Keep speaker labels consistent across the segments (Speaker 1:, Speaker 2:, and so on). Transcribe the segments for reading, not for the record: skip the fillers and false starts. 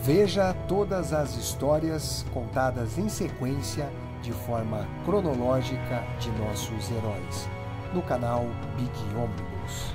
Speaker 1: Veja todas as histórias contadas em sequência de forma cronológica de nossos heróis, no canal Big Omnibus.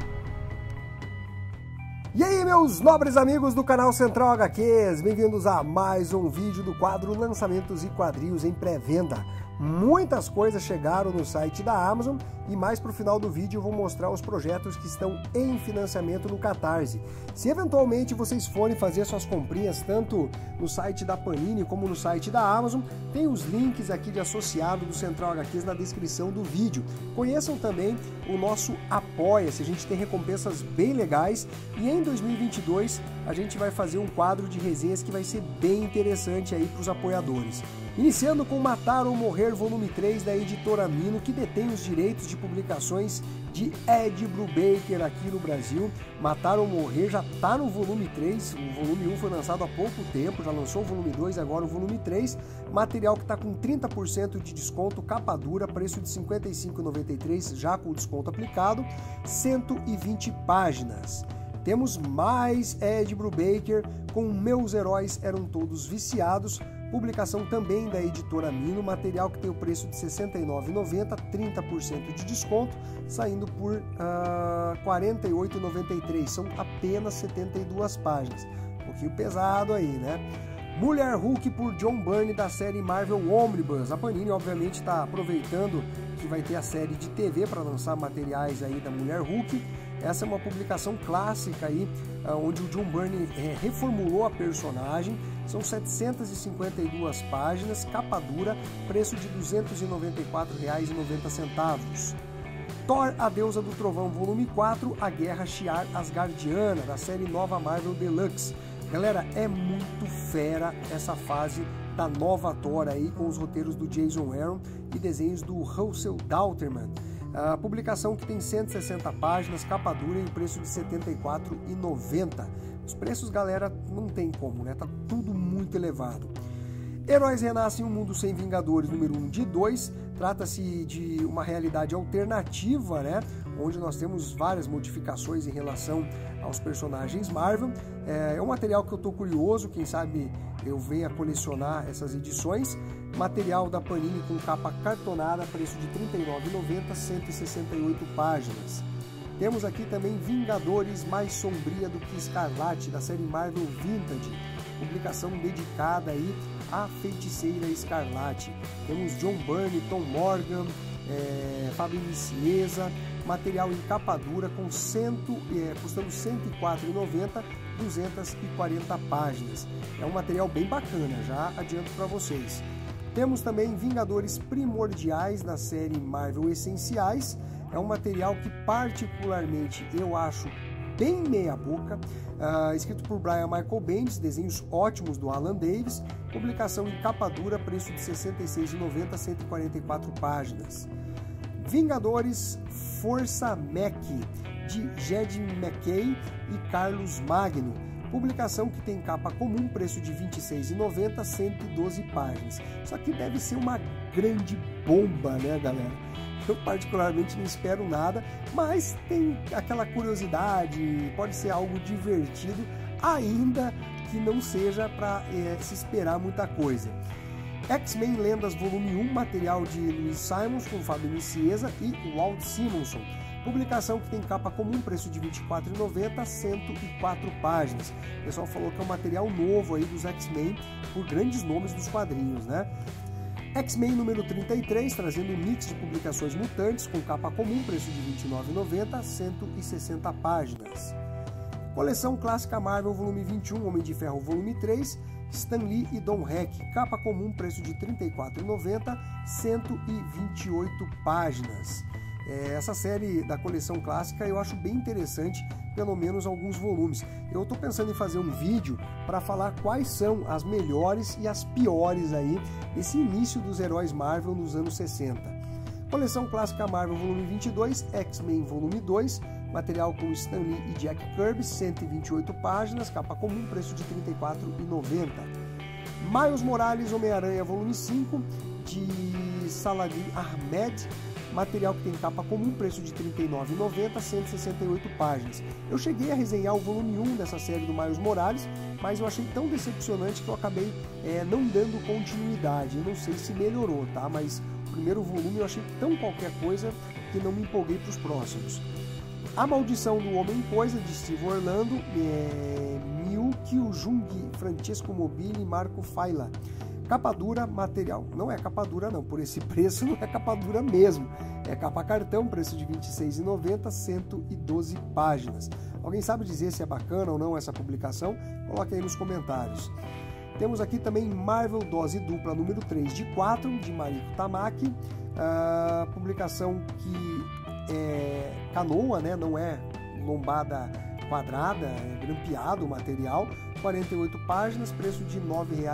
Speaker 1: E aí, meus nobres amigos do canal Central HQs, bem-vindos a mais um vídeo do quadro Lançamentos e Quadrinhos em Pré-Venda. Muitas coisas chegaram no site da Amazon e mais para o final do vídeo eu vou mostrar os projetos que estão em financiamento no Catarse. Se eventualmente vocês forem fazer suas comprinhas tanto no site da Panini como no site da Amazon, tem os links aqui de associado do Central HQs na descrição do vídeo. Conheçam também o nosso Apoia-se, a gente tem recompensas bem legais e em 2022 a gente vai fazer um quadro de resenhas que vai ser bem interessante aí para os apoiadores. Iniciando com Matar ou Morrer, volume 3 da editora Mino, que detém os direitos de publicações de Ed Brubaker aqui no Brasil. Matar ou Morrer já está no volume 3, o volume 1 foi lançado há pouco tempo, já lançou o volume 2, agora o volume 3. Material que está com 30% de desconto, capa dura, preço de R$ 55,93, já com o desconto aplicado, 120 páginas. Temos mais Ed Brubaker com Meus Heróis Eram Todos Viciados, publicação também da editora Mino, material que tem o preço de R$ 69,90, 30% de desconto, saindo por R$ 48,93, são apenas 72 páginas, um pouquinho pesado aí, né? Mulher Hulk por John Byrne da série Marvel Omnibus. A Panini obviamente está aproveitando que vai ter a série de TV para lançar materiais aí da Mulher Hulk. Essa é uma publicação clássica aí, onde o John Byrne reformulou a personagem. São 752 páginas, capa dura, preço de R$ 294,90. Thor, a Deusa do Trovão, volume 4, A Guerra Shi'ar Asgardiana, da série Nova Marvel Deluxe. Galera, é muito fera essa fase da nova Thor aí, com os roteiros do Jason Aaron e desenhos do Russell Dauterman. A publicação que tem 160 páginas, capa dura e preço de R$ 74,90. Os preços, galera, não tem como, né? Tá tudo muito elevado. Heróis Renascem, um Mundo Sem Vingadores, número 1 de 2. Trata-se de uma realidade alternativa, né? Onde nós temos várias modificações em relação aos personagens Marvel. É um material que eu tô curioso, quem sabe eu venha colecionar essas edições. Material da Panini com capa cartonada, preço de R$ 39,90, 168 páginas. Temos aqui também Vingadores Mais Sombria do que Escarlate, da série Marvel Vintage, publicação dedicada aí à Feiticeira Escarlate. Temos John Byrne, Tom Morgan, Fábio Nicieza, material em capa dura custando R$ 104,90, 240 páginas. É um material bem bacana, já adianto para vocês. Temos também Vingadores Primordiais da série Marvel Essenciais. É um material que particularmente eu acho bem meia boca, escrito por Brian Michael Bendis, desenhos ótimos do Alan Davis, publicação em capa dura, preço de R$ 66,90, 144 páginas. Vingadores Força Mech, de Jed McKay e Carlos Magno, publicação que tem capa comum, preço de R$ 26,90, 112 páginas. Isso aqui deve ser uma grande bomba, né, galera? Eu particularmente não espero nada, mas tem aquela curiosidade, pode ser algo divertido, ainda que não seja para se esperar muita coisa. X-Men Lendas Volume 1, material de Louise Simonson com Fábio Nicieza e Walt Simonson. Publicação que tem capa comum, preço de R$ 24,90, 104 páginas. O pessoal falou que é um material novo aí dos X-Men, por grandes nomes dos quadrinhos, né? X-Men número 33, trazendo um mix de publicações mutantes, com capa comum, preço de R$ 29,90, 160 páginas. Coleção Clássica Marvel, volume 21, Homem de Ferro, volume 3, Stan Lee e Don Heck, capa comum, preço de R$ 34,90, 128 páginas. Essa série da coleção clássica eu acho bem interessante, pelo menos alguns volumes. Eu estou pensando em fazer um vídeo para falar quais são as melhores e as piores aí desse início dos heróis Marvel nos anos 60. Coleção Clássica Marvel volume 22, X-Men volume 2, material com Stan Lee e Jack Kirby, 128 páginas, capa comum, preço de R$ 34,90. Miles Morales Homem-Aranha volume 5, de Saladin Ahmed, material que tem capa comum, preço de R$ 39,90, 168 páginas. Eu cheguei a resenhar o volume 1 dessa série do Miles Morales, mas eu achei tão decepcionante que eu acabei não dando continuidade. Eu não sei se melhorou, tá? Mas o primeiro volume eu achei tão qualquer coisa que não me empolguei para os próximos. A Maldição do Homem-Coisa, de Steve Orlando, Miyukio Jung, Francesco Mobili e Marco Failla. Capa dura, material. Não é capa dura não, por esse preço não é capa dura mesmo. É capa cartão, preço de R$ 26,90, 112 páginas. Alguém sabe dizer se é bacana ou não essa publicação? Coloque aí nos comentários. Temos aqui também Marvel Dose Dupla número 3 de 4, de Mariko Tamaki. Publicação que é canoa, né? Não é lombada quadrada, é grampeado o material, 48 páginas, preço de R$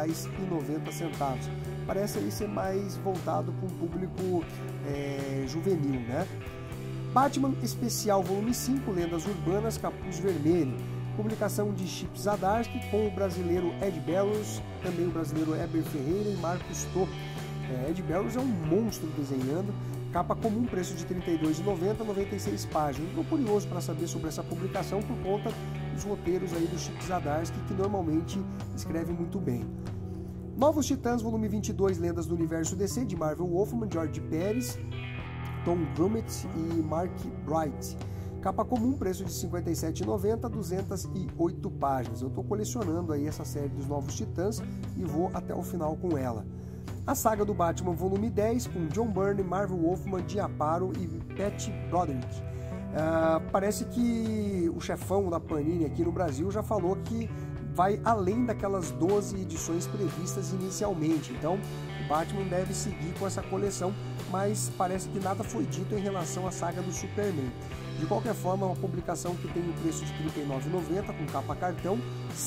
Speaker 1: 9,90. Parece aí ser mais voltado para um público juvenil, né? Batman Especial Volume 5, Lendas Urbanas, Capuz Vermelho. Publicação de Chip Zdarsky com o brasileiro Ed Barrows, também o brasileiro Heber Ferreira e Marcos Tô. Ed Barrows é um monstro desenhando. Capa comum, preço de R$ 32,90, 96 páginas. Estou curioso para saber sobre essa publicação por conta dos roteiros aí do Chip Zdarsky, que normalmente escreve muito bem. Novos Titãs, volume 22, Lendas do Universo DC, de Marvel Wolfman, George Pérez, Tom Grummett e Mark Bright. Capa comum, preço de R$ 57,90, 208 páginas. Eu estou colecionando aí essa série dos Novos Titãs e vou até o final com ela. A Saga do Batman, volume 10, com John Byrne, Marvel Wolfman, Diaparo e Pat Broderick. Parece que o chefão da Panini aqui no Brasil já falou que vai além daquelas 12 edições previstas inicialmente. Então, o Batman deve seguir com essa coleção, mas parece que nada foi dito em relação à Saga do Superman. De qualquer forma, é uma publicação que tem o preço de R$ 39,90, com capa cartão,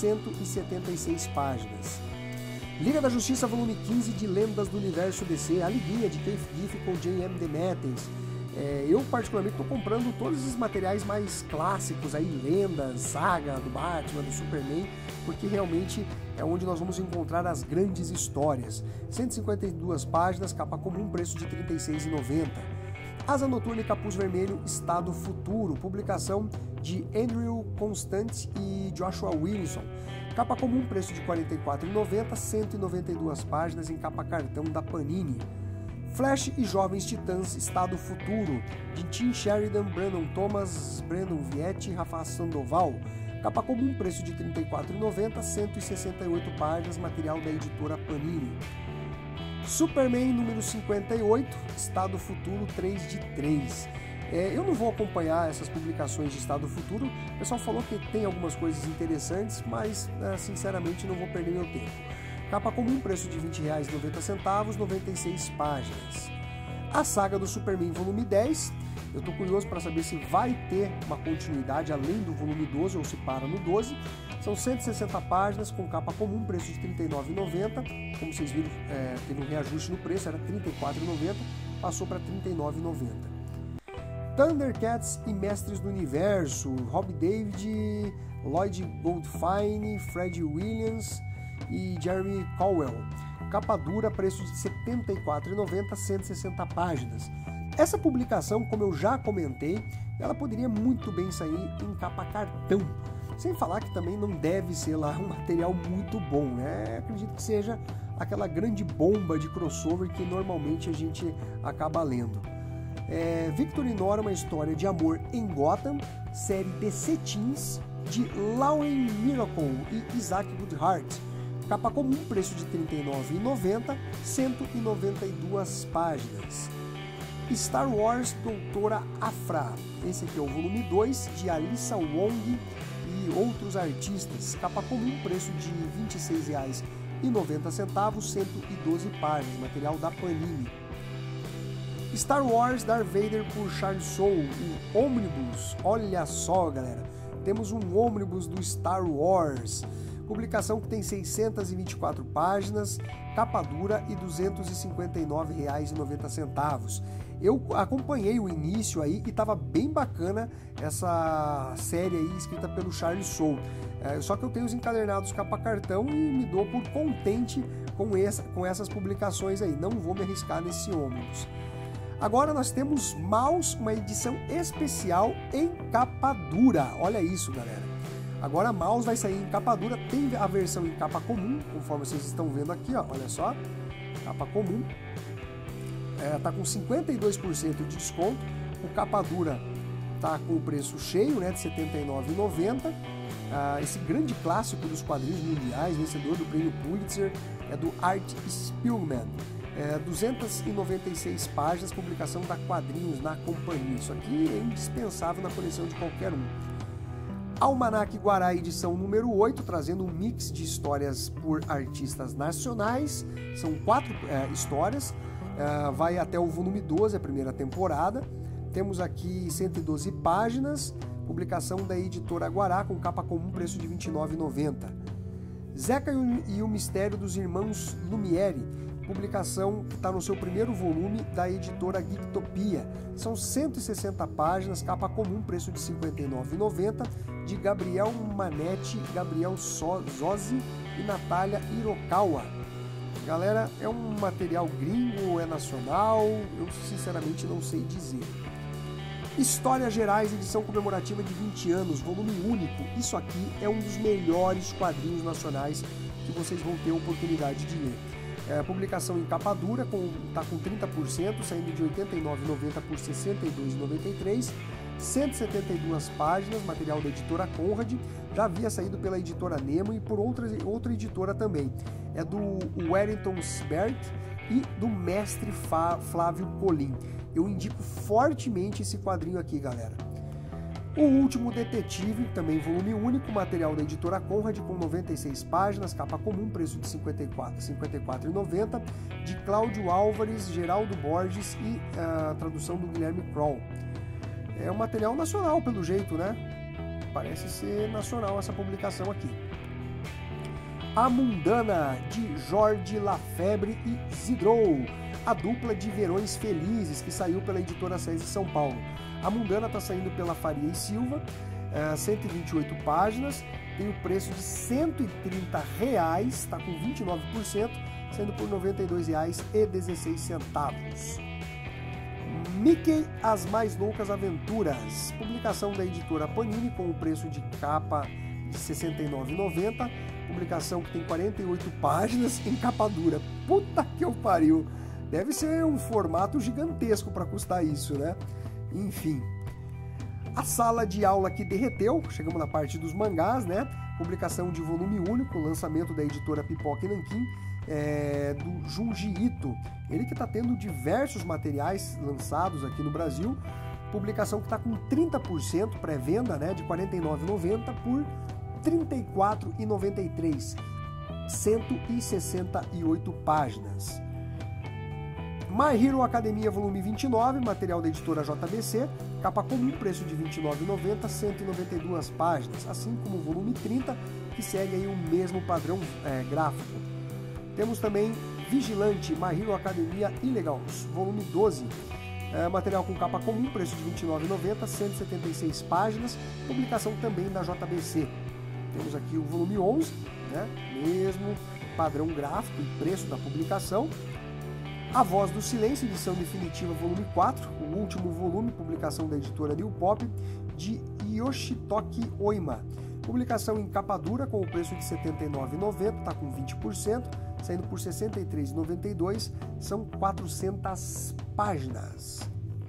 Speaker 1: 176 páginas. Liga da Justiça, volume 15, de Lendas do Universo DC, a liguinha de Keith Giffen com J.M. DeMatteis. Eu, particularmente, estou comprando todos os materiais mais clássicos, aí, lendas, saga do Batman, do Superman, porque realmente é onde nós vamos encontrar as grandes histórias. 152 páginas, capa comum, preço de R$ 36,90. Asa Noturna e Capuz Vermelho, Estado Futuro, publicação de Andrew Constant e Joshua Williamson. Capa comum, preço de R$ 44,90, 192 páginas em capa cartão da Panini. Flash e Jovens Titãs, Estado Futuro, de Tim Sheridan, Brandon Thomas, Brandon Vietti e Rafa Sandoval. Capa comum, preço de R$ 34,90, 168 páginas, material da editora Panini. Superman número 58, Estado Futuro 3 de 3. Eu não vou acompanhar essas publicações de Estado Futuro. O pessoal falou que tem algumas coisas interessantes, mas sinceramente não vou perder meu tempo. Capa comum, preço de R$ 20,90, 96 páginas. A Saga do Superman volume 10. Eu estou curioso para saber se vai ter uma continuidade além do volume 12 ou se para no 12. São 160 páginas com capa comum, preço de R$ 39,90. Como vocês viram, teve um reajuste no preço, era R$ 34,90, passou para R$ 39,90. Thundercats e Mestres do Universo, Rob David, Lloyd Goldfine, Fred Williams e Jeremy Cowell. Capa dura, preço de R$ 74,90, 160 páginas. Essa publicação, como eu já comentei, ela poderia muito bem sair em capa cartão. Sem falar que também não deve ser lá um material muito bom, né? Acredito que seja aquela grande bomba de crossover que normalmente a gente acaba lendo. Victor e Nora, uma história de amor em Gotham, série DC Teens, de Lauren Miracle e Isaac Goodhart. Capa comum, preço de R$ 39,90, 192 páginas. Star Wars Doutora Afra. Esse aqui é o volume 2, de Alyssa Wong e outros artistas. Capa comum, preço de R$ 26,90, 112 páginas, material da Panini. Star Wars Darth Vader por Charles Soule, o ônibus. Olha só, galera, temos um ônibus do Star Wars. Publicação que tem 624 páginas, capa dura e R$ 259,90. Eu acompanhei o início aí e estava bem bacana essa série aí escrita pelo Charles Soule. Só que eu tenho os encadernados capa cartão e me dou por contente com essas publicações aí. Não vou me arriscar nesse ônibus. Agora nós temos Maus, uma edição especial em capa dura. Olha isso, galera. Agora Maus vai sair em capa dura, tem a versão em capa comum, conforme vocês estão vendo aqui, ó, olha só, capa comum. Tá com 52% de desconto, o capa dura tá com o preço cheio, né, de R$ 79,90. Esse grande clássico dos quadrinhos mundiais, vencedor do prêmio Pulitzer, é do Art Spiegelman. 296 páginas, publicação da Quadrinhos na Companhia. Isso aqui é indispensável na coleção de qualquer um. Almanac Guará, edição número 8, trazendo um mix de histórias por artistas nacionais. São 4 histórias, vai até o volume 12, a primeira temporada. Temos aqui 112 páginas, publicação da editora Guará, com capa comum, preço de R$ 29,90. Zeca e o Mistério dos Irmãos Lumiere, publicação que está no seu primeiro volume, da editora Geektopia. São 160 páginas, capa comum, preço de R$ 59,90, de Gabriel Manetti, Gabriel Zozzi e Natália Hirokawa. Galera, é um material gringo ou é nacional? Eu sinceramente não sei dizer. Histórias Gerais, edição comemorativa de 20 anos, volume único. Isso aqui é um dos melhores quadrinhos nacionais que vocês vão ter a oportunidade de ler. Publicação em capa dura, está com 30%, saindo de R$ 89,90 por R$ 62,93. 172 páginas, material da editora Conrad. Já havia saído pela editora Nemo e por outra editora também. É do Wellington Sibert e do mestre Flávio Colim. Eu indico fortemente esse quadrinho aqui, galera. O Último Detetive, também volume único, material da editora Conrad, com 96 páginas, capa comum, preço de R$ 54,90, de Cláudio Álvares, Geraldo Borges e a tradução do Guilherme Kroll. É um material nacional, pelo jeito, né? Parece ser nacional essa publicação aqui. A Mundana, de Jorge Lafebre e Zidrou, a dupla de Verões Felizes, que saiu pela editora SESI São Paulo. A Mundana está saindo pela Faria e Silva, 128 páginas, tem o preço de R$ 130, está com 29%, saindo por R$ 92,16. Mickey, As Mais Loucas Aventuras, publicação da editora Panini, com o preço de capa de R$ 69,90, publicação que tem 48 páginas em capa dura. Puta que eu pariu! Deve ser um formato gigantesco para custar isso, né? Enfim. A Sala de Aula que Derreteu, chegamos na parte dos mangás, né? Publicação de volume único, lançamento da editora Pipoca e Nanquim, do Junji Ito. Ele que está tendo diversos materiais lançados aqui no Brasil. Publicação que está com 30% pré-venda, né? De R$ 49,90 por R$ 34,93. 168 páginas. My Hero Academia volume 29, material da editora JBC, capa comum, preço de R$ 29,90, 192 páginas, assim como o volume 30, que segue aí o mesmo padrão gráfico. Temos também Vigilante, My Hero Academia Illegals, volume 12, material com capa comum, preço de R$ 29,90, 176 páginas, publicação também da JBC. Temos aqui o volume 11, né? Mesmo padrão gráfico e preço da publicação. A Voz do Silêncio, edição definitiva, volume 4, o último volume, publicação da editora New Pop, de Yoshitoki Oima. Publicação em capa dura, com o preço de R$ 79,90, está com 20%, saindo por R$ 63,92, são 400 páginas.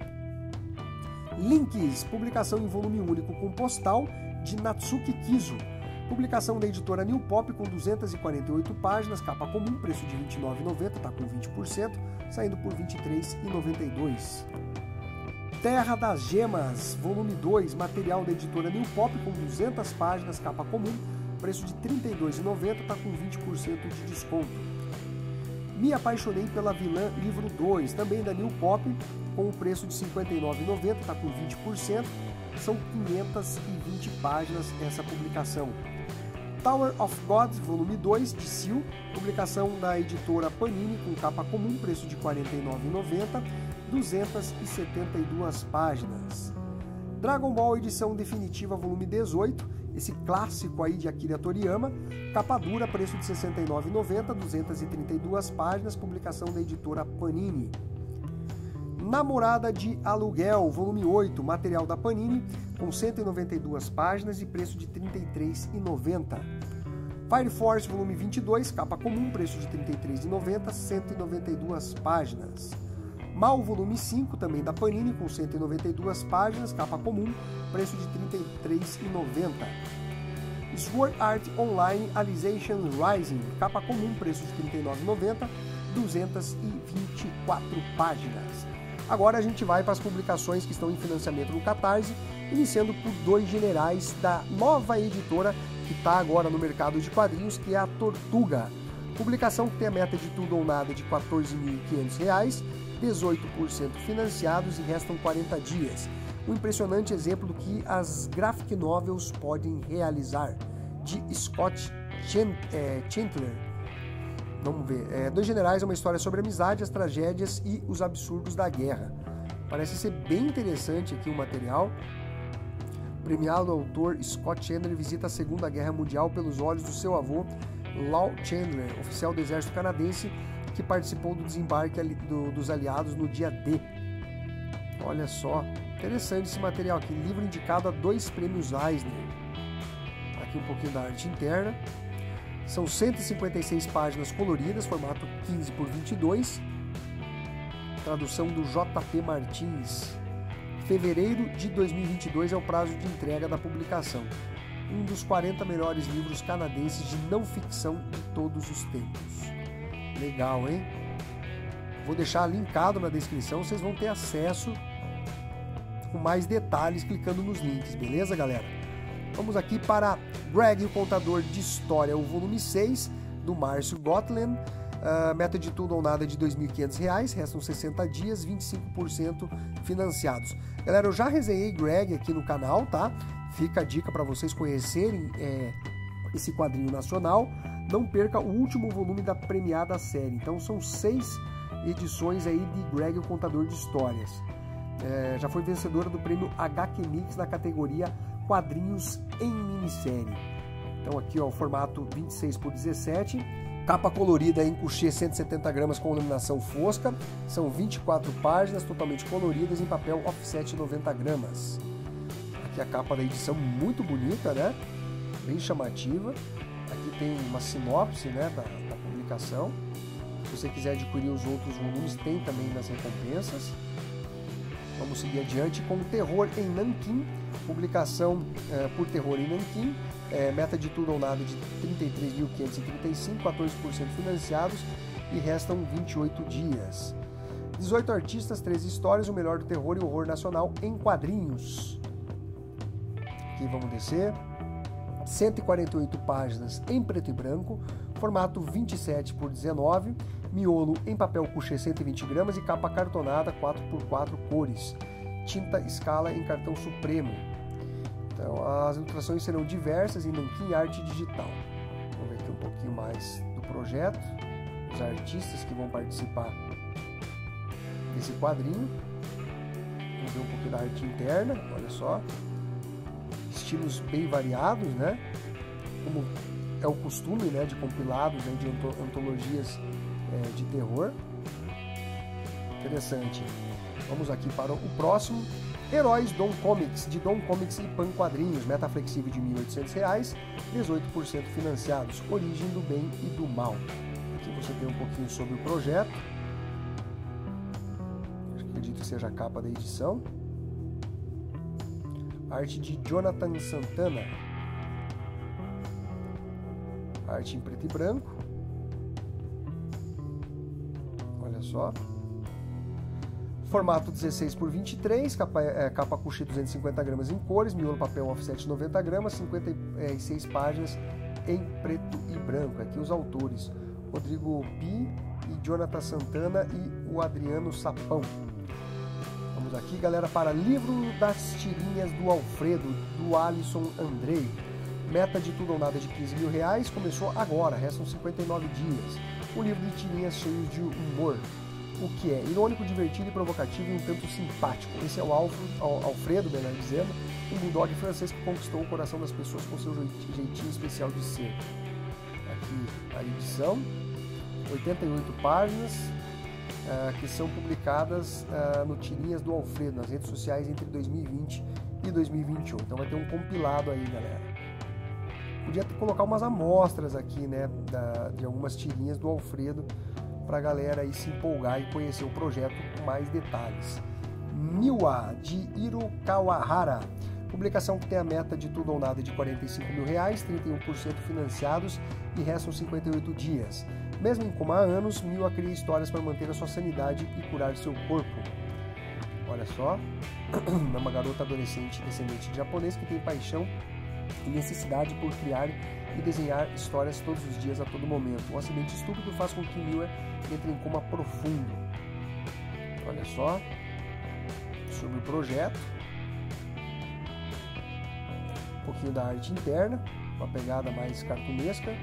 Speaker 1: Links, publicação em volume único com postal, de Natsuki Kizo. Publicação da editora New Pop, com 248 páginas, capa comum, preço de R$ 29,90, está com 20%, saindo por R$ 23,92. Terra das Gemas, volume 2, material da editora New Pop, com 200 páginas, capa comum, preço de R$ 32,90, está com 20% de desconto. Me Apaixonei pela Vilã, livro 2, também da New Pop, com o preço de R$ 59,90, está com 20%, são 520 páginas essa publicação. Tower of God, volume 2, de Seal, publicação da editora Panini, com capa comum, preço de R$ 49,90, 272 páginas. Dragon Ball, edição definitiva, volume 18, esse clássico aí de Akira Toriyama, capa dura, preço de R$ 69,90, 232 páginas, publicação da editora Panini. Namorada de Aluguel, volume 8, material da Panini, com 192 páginas e preço de R$ 33,90. Fire Force, volume 22, capa comum, preço de R$ 33,90, 192 páginas. Mal, volume 5, também da Panini, com 192 páginas, capa comum, preço de R$ 33,90. Sword Art Online Alicization Rising, capa comum, preço de R$ 39,90, 224 páginas. Agora a gente vai para as publicações que estão em financiamento no Catarse, iniciando por dois generais da nova editora que está agora no mercado de quadrinhos, que é a Tortuga. Publicação que tem a meta de tudo ou nada de R$ 14.500, 18% financiados e restam 40 dias. Um impressionante exemplo do que as graphic novels podem realizar, de Scott Chandler. Vamos ver. Dois Generais é uma história sobre amizade, as tragédias e os absurdos da guerra. Parece ser bem interessante aqui o material. O premiado autor Scott Chandler visita a Segunda Guerra Mundial pelos olhos do seu avô, Law Chandler, oficial do exército canadense que participou do desembarque dos aliados no dia D. Olha só, interessante esse material aqui, livro indicado a 2 prêmios Eisner. Aqui um pouquinho da arte interna. São 156 páginas coloridas, formato 15x22. Tradução do JP Martins. Fevereiro de 2022 é o prazo de entrega da publicação. Um dos 40 melhores livros canadenses de não ficção de todos os tempos. Legal, hein? Vou deixar linkado na descrição, vocês vão ter acesso com mais detalhes clicando nos links, beleza, galera? Vamos aqui para Greg, o Contador de História, o volume 6, do Márcio Gotland. Meta de tudo ou nada de R$ 2.500, restam 60 dias, 25% financiados. Galera, eu já resenhei Greg aqui no canal, tá? Fica a dica para vocês conhecerem esse quadrinho nacional. Não perca o último volume da premiada série. Então são 6 edições aí de Greg, o Contador de Histórias. Já foi vencedora do prêmio HQ Mix na categoria Quadrinhos em Minissérie. Então aqui ó, o formato 26x17, capa colorida em couché 170 gramas com iluminação fosca, são 24 páginas totalmente coloridas em papel offset 90 gramas. Aqui a capa da edição muito bonita, né? Bem chamativa. Aqui tem uma sinopse, né, da publicação. Se você quiser adquirir os outros volumes, tem também nas recompensas. Vamos seguir adiante com Terror em Nanquim, publicação por Terror em Nanquim, meta de tudo ou nada de 33.535, 14% financiados e restam 28 dias. 18 artistas, 13 histórias, o melhor do terror e horror nacional em quadrinhos. Aqui vamos descer. 148 páginas em preto e branco, formato 27x19, miolo em papel couché 120 gramas e capa cartonada 4x4 cores, tinta escala em cartão supremo. Então, as ilustrações serão diversas em nanquim arte digital. Vamos ver aqui um pouquinho mais do projeto, os artistas que vão participar desse quadrinho. Vamos ver um pouquinho da arte interna, olha só. Estilos bem variados, né? Como é o costume, né, de compilados, né, de antologias de terror. Interessante. Vamos aqui para o próximo. Heróis Dom Comics, de Dom Comics e Pan Quadrinhos, meta flexível de R$ 1.800, 18% financiados, Origem do Bem e do Mal. Aqui você tem um pouquinho sobre o projeto. Acredito que seja a capa da edição. Arte de Jonathan Santana. Arte em preto e branco. Olha só. Formato 16x23, capa couché 250 gramas em cores, miolo papel offset 90 gramas, 56 páginas em preto e branco. Aqui os autores, Rodrigo Pi e Jonathan Santana e o Adriano Sapão. Vamos aqui, galera, para Livro das Tirinhas do Alfredo, do Alisson Andrei. Meta de tudo ou nada de R$15.000, começou agora, restam 59 dias. Um livro de tirinhas cheio de humor, o que é irônico, divertido e provocativo e um tanto simpático. Esse é o Alfredo, melhor dizendo, um bulldog francês que conquistou o coração das pessoas com seu jeitinho especial de ser. Aqui a edição, 88 páginas, que são publicadas no Tirinhas do Alfredo, nas redes sociais entre 2020 e 2021. Então vai ter um compilado aí, galera. Podia colocar umas amostras aqui, né, de algumas tirinhas do Alfredo, para a galera aí se empolgar e conhecer o projeto com mais detalhes. Miwa, de Hiro Kawahara. Publicação que tem a meta de tudo ou nada de R$45 mil, 31% financiados e restam 58 dias. Mesmo em coma há anos, Miwa cria histórias para manter a sua sanidade e curar seu corpo. Olha só, é uma garota adolescente descendente de japonês que tem paixão e necessidade por criar e desenhar histórias todos os dias, a todo momento. Um acidente estúpido faz com que Miwa entre em coma profundo. Olha só, sobre o projeto. Um pouquinho da arte interna, uma pegada mais cartunesca.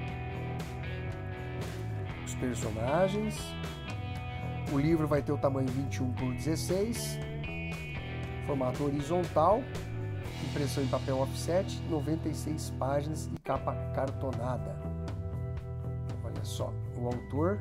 Speaker 1: Os personagens. O livro vai ter o tamanho 21x16, formato horizontal, impressão em papel offset, 96 páginas e capa cartonada. Olha só, o autor.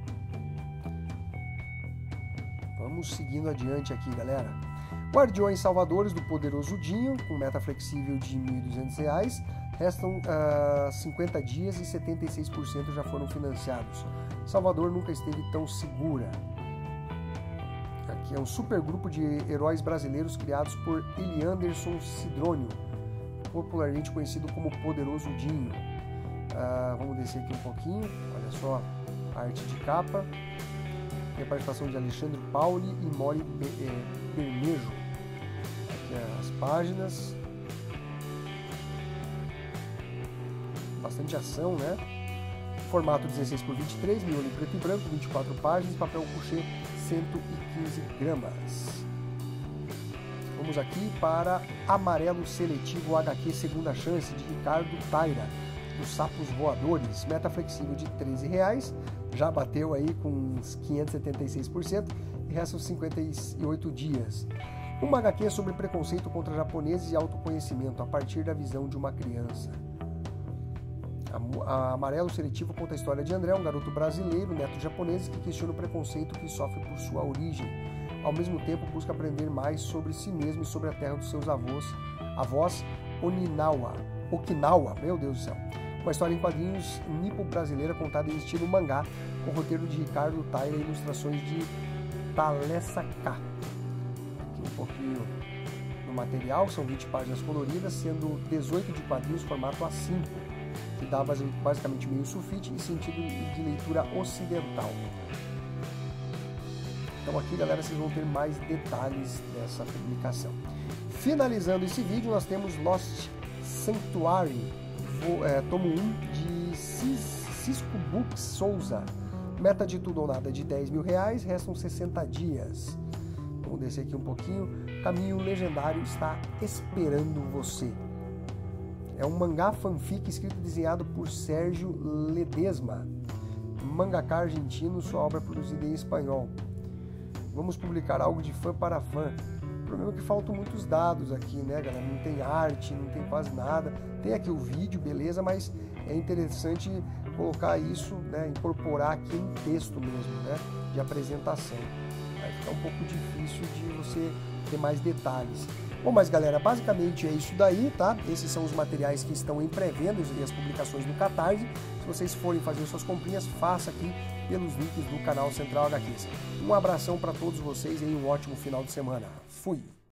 Speaker 1: Vamos seguindo adiante aqui, galera. Guardiões Salvadores do Poderoso Dinho, com meta flexível de R$1.200, restam 50 dias e 76% já foram financiados. Salvador nunca esteve tão segura. Aqui é um super grupo de heróis brasileiros criados por Eli Anderson Sidrônio, popularmente conhecido como Poderoso Dinho. Vamos descer aqui um pouquinho, olha só a arte de capa. Tem a participação de Alexandre Pauli e Mori Bermejo. Aqui as páginas. Bastante ação, né? Formato 16x23, miolo em preto e branco, 24 páginas, papel couché 115 gramas. Vamos aqui para Amarelo Seletivo HQ Segunda Chance, de Ricardo Taira, dos Sapos Voadores. Meta flexível de R$13, já bateu aí com uns 576% e restam 58 dias. Uma HQ sobre preconceito contra japoneses e autoconhecimento a partir da visão de uma criança. A Amarelo Seletivo conta a história de André, um garoto brasileiro, neto de japoneses, que questiona o preconceito que sofre por sua origem. Ao mesmo tempo, busca aprender mais sobre si mesmo e sobre a terra dos seus avós Okinawa, meu Deus do céu. Uma história em quadrinhos nipo-brasileira contada em estilo mangá, com roteiro de Ricardo Taira e ilustrações de Thalessa K. Aqui um pouquinho no material, são 20 páginas coloridas, sendo 18 de quadrinhos formato A5, que dá basicamente meio sulfite e sentido de leitura ocidental. Então aqui, galera, vocês vão ter mais detalhes dessa publicação. Finalizando esse vídeo, nós temos Lost Sanctuary, tomo 1 de Cisco Books Souza. Meta de tudo ou nada de R$10 mil, restam 60 dias. Vamos descer aqui um pouquinho. Caminho Legendário está esperando você. É um mangá fanfic escrito e desenhado por Sérgio Ledesma, mangaka argentino, sua obra é produzida em espanhol. Vamos publicar algo de fã para fã. O problema é que faltam muitos dados aqui, né, galera? Não tem arte, não tem quase nada. Tem aqui o vídeo, beleza, mas é interessante colocar isso, né, incorporar aqui em texto mesmo, né, de apresentação. Vai ficar um pouco difícil de você ter mais detalhes. Bom, mas galera, basicamente é isso daí, tá? Esses são os materiais que estão em pré-venda e as publicações no Catarse. Se vocês forem fazer suas comprinhas, faça aqui pelos links do canal Central HQs. Um abração para todos vocês e um ótimo final de semana. Fui!